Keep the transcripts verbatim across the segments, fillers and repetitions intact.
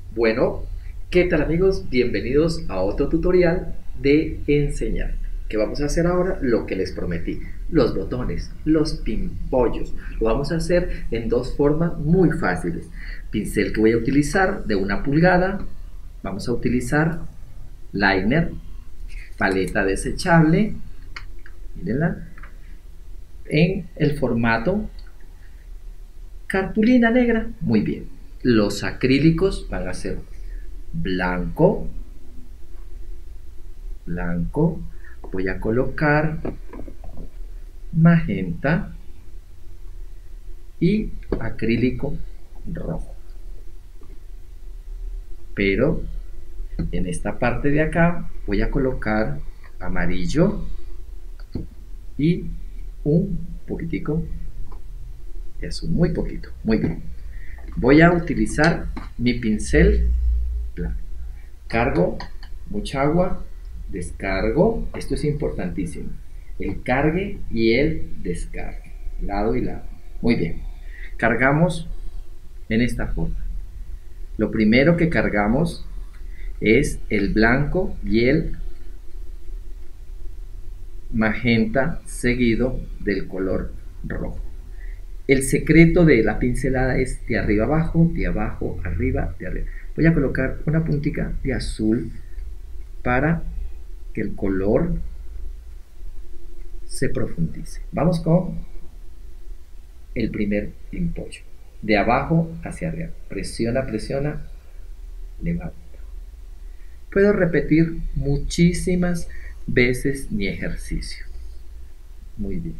Bueno, ¿qué tal amigos? Bienvenidos a otro tutorial de enseñar. ¿Qué vamos a hacer ahora? Lo que les prometí, los botones, los pimpollos. Lo vamos a hacer en dos formas muy fáciles. Pincel que voy a utilizar de una pulgada. Vamos a utilizar liner, paleta desechable, mírenla, en el formato cartulina negra. Muy bien. Los acrílicos van a ser blanco, blanco, voy a colocar magenta y acrílico rojo. Pero en esta parte de acá voy a colocar amarillo y un poquitico de azul, muy poquito, muy bien. Voy a utilizar mi pincel blanco. Cargo mucha agua, descargo, esto es importantísimo, el cargue y el descargue, lado y lado. Muy bien, cargamos en esta forma. Lo primero que cargamos es el blanco y el magenta seguido del color rojo. El secreto de la pincelada es de arriba abajo, de abajo arriba, de arriba. Voy a colocar una puntica de azul para que el color se profundice. Vamos con el primer pimpollo. De abajo hacia arriba. Presiona, presiona, levanta. Puedo repetir muchísimas veces mi ejercicio. Muy bien.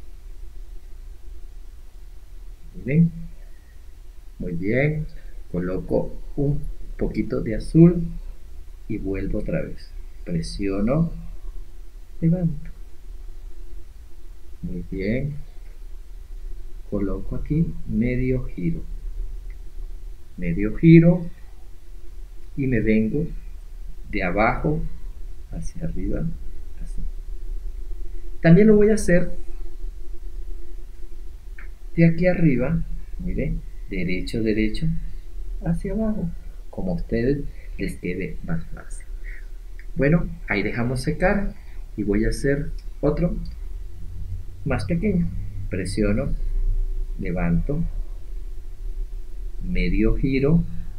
Miren. Muy bien. Coloco un poquito de azul y vuelvo otra vez. Presiono, levanto. Muy bien. Coloco aquí medio giro. Medio giro y me vengo de abajo hacia arriba, así. También lo voy a hacer de aquí arriba, miren, derecho, derecho, hacia abajo, como a ustedes les quede más fácil. Bueno, ahí dejamos secar y voy a hacer otro más pequeño. Presiono, levanto, medio giro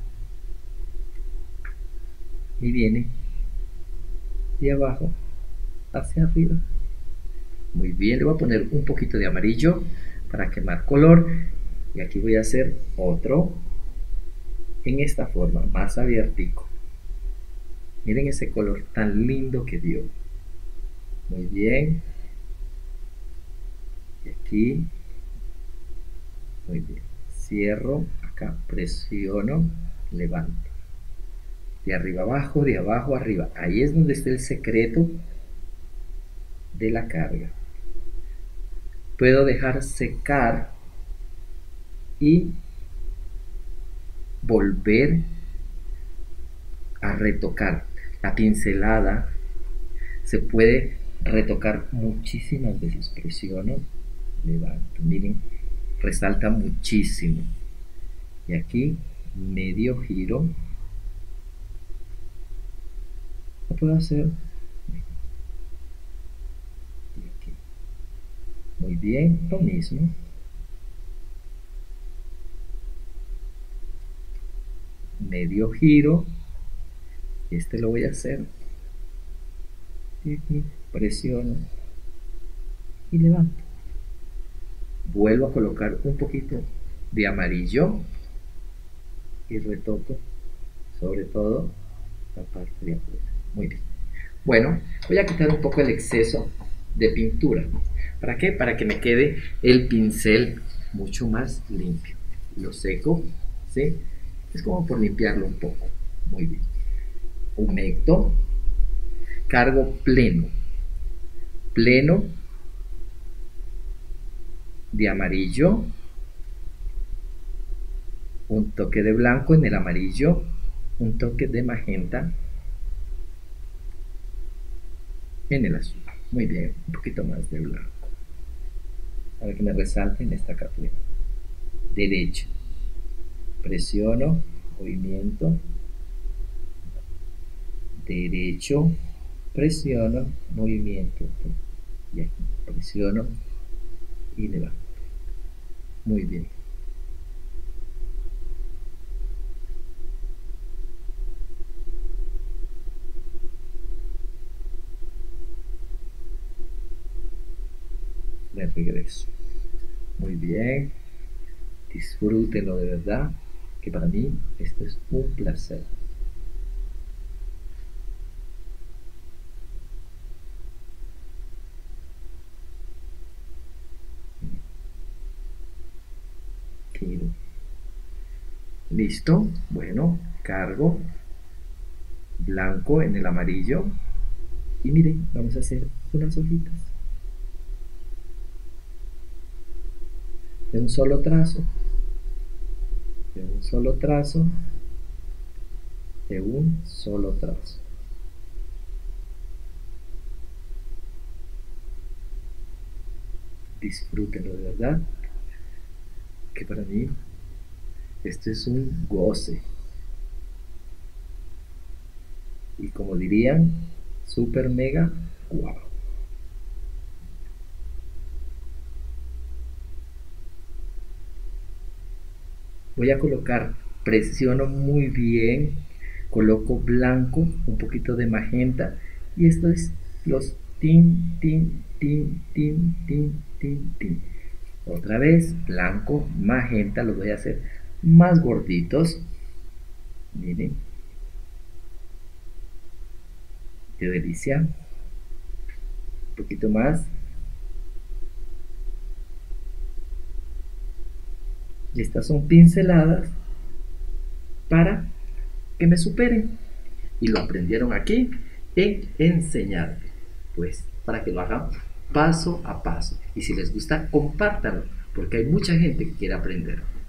y viene de abajo hacia arriba. Muy bien, le voy a poner un poquito de amarillo para quemar color y aquí voy a hacer otro en esta forma, más abiertico. Miren ese color tan lindo que dio. Muy bien. Y aquí, muy bien. Cierro, acá presiono, levanto. De arriba abajo, de abajo arriba. Ahí es donde está el secreto de la carga. Puedo dejar secar y volver a retocar. La pincelada se puede retocar muchísimas veces. Presiono, levanto. Miren, resalta muchísimo. Y aquí medio giro. Lo puedo hacer. Y aquí. Muy bien, lo mismo. Medio giro. Este lo voy a hacer. Y aquí presiono y levanto. Vuelvo a colocar un poquito de amarillo y retoco sobre todo la parte de afuera. Muy bien. Bueno, voy a quitar un poco el exceso de pintura. ¿Para qué? Para que me quede el pincel mucho más limpio. Lo seco, ¿sí? Es como por limpiarlo un poco. Muy bien. Humecto. Cargo pleno. Pleno de amarillo. Un toque de blanco en el amarillo. Un toque de magenta en el azul. Muy bien, un poquito más de blanco para que me resalte en esta cartulina. Derecho, presiono, movimiento, derecho, presiono, movimiento, y aquí presiono y levanto. Muy bien. De regreso. Muy bien. Disfrútenlo de verdad, que para mí esto es un placer. Giro. Listo. Bueno, cargo blanco en el amarillo. Y miren, vamos a hacer unas hojitas de un solo trazo, de un solo trazo, de un solo trazo. Disfrútenlo de verdad, que para mí esto es un goce. Y como dirían, super mega wow. Voy a colocar, presiono muy bien, coloco blanco, un poquito de magenta, y esto es los tin, tin, tin, tin, tin, tin, tin. Otra vez, blanco, magenta, los voy a hacer más gorditos. Miren, qué delicia. Un poquito más. Y estas son pinceladas para que me superen. Y lo aprendieron aquí en enseñar. Pues para que lo hagan paso a paso. Y si les gusta, compártanlo, porque hay mucha gente que quiere aprender.